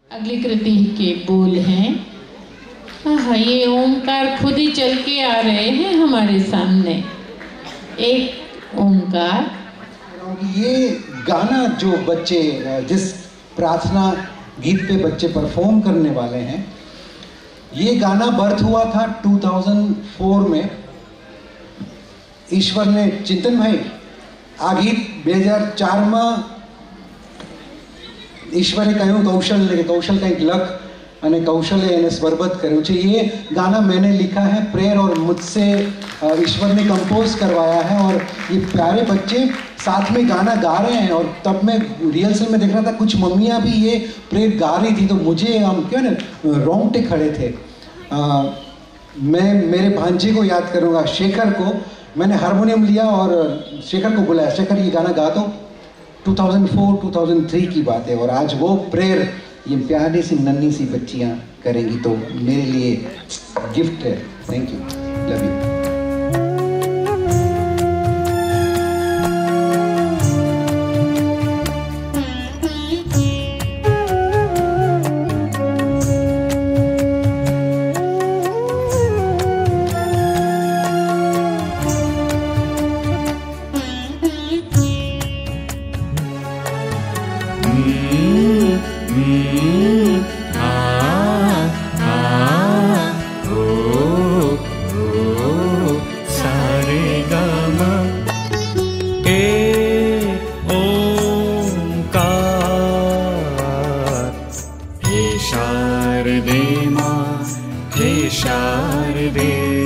अगली कृति के बोल हैं। ये ओंकार खुद ही चल के आ रहे हैं हमारे सामने। एक ओंकार। ये गाना जो बच्चे जिस प्रार्थना गीत पे बच्चे परफॉर्म करने वाले हैं, ये गाना बर्थ हुआ था 2004 में। ईश्वर ने चिंतन भाई आ गीत 2004 में ઈશ્વરે કહ્યું कौशल કંઈક લખ અને કૌશલે એને સ્વરબદ્ધ કર્યું છે। ये गाना मैंने लिखा है प्रेयर और मुझसे ईश्वर ने कंपोज करवाया है और ये प्यारे बच्चे साथ में गाना गा रहे हैं। और तब मैं रिहर्सल में देख रहा था कुछ मम्मियाँ भी ये प्रेयर गा रही थी, तो मुझे हम क्यों ना रोंगटे खड़े थे। मैं मेरे भांजे को याद करूँगा, शेखर को। मैंने हारमोनियम लिया और शेखर को बुलाया, शेखर ये गाना गा दो। 2004-2003 की बात है और आज वो प्रेयर ये प्यारी सी नन्ही सी बच्चियाँ करेंगी, तो मेरे लिए गिफ्ट है। Thank you, love you. Sharade माँ हे शारदे,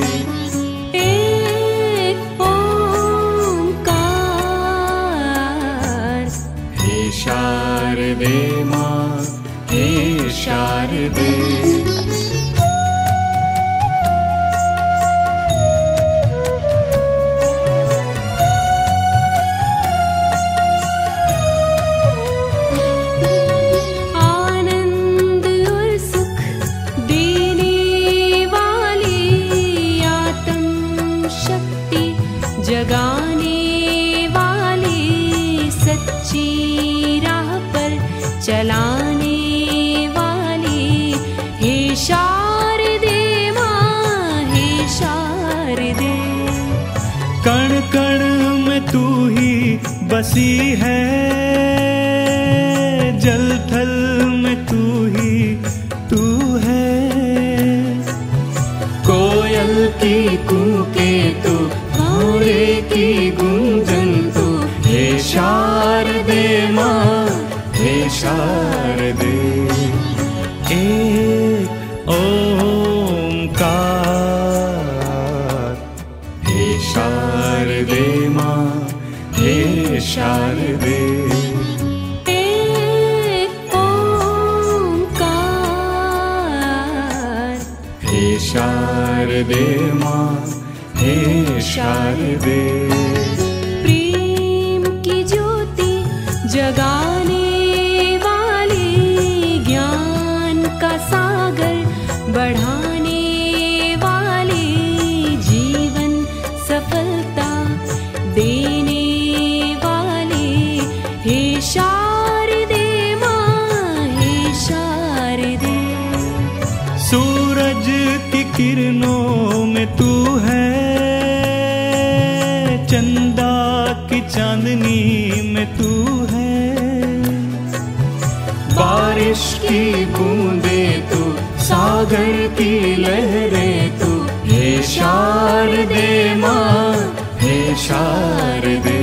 एक ओंकार। हे शारदे माँ हे शारदे। जगाने वाली, सच्ची राह पर चलाने वाली, हे शारदे माँ हे शारदे। कण कण में तू ही बसी है, जल थल में तू ही तू है। कोयल की कूके तू, भौरे की गुंजन तू, हे शारदे माँ हे शारदे। एक ओंकार, हे शारदे माँ हे शारदे। एक ओंकार, हे शारदे माँ हे शारदे। प्रेम की ज्योति जगाने वाली, ज्ञान का सागर बढ़ाने वाली, जीवन सफलता देने वाली, हे शारदे माँ हे शारदे। सूरज की किरणों में तू है, चंदा की चांदनी में तू है। बारिश की बूंदे तू, सागर की लहरें तू, हे शारदे माँ हे शारदे।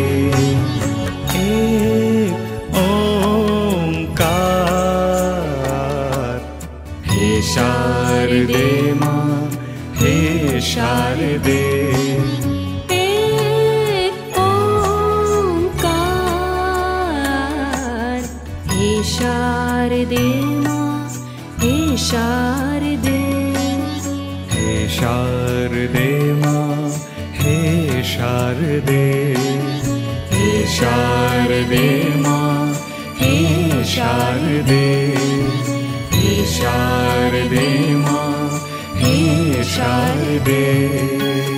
एक ओंकार, हे शारदे माँ हे शारदे। शारदे माँ हे शारदे। हे शारदे माँ हे शारदे। हे शारदे माँ हे शारदे। हे शारदे माँ हे शारदे।